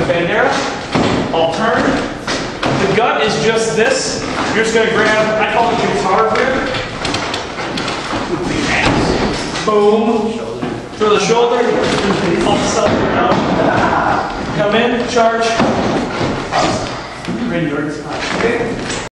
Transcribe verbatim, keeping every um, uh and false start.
bandera. I'll turn. The gut is just this. You're just gonna grab, I call it the guitar grip. Boom. Through the shoulder. Pump the stuff down. Come in, charge. Ready,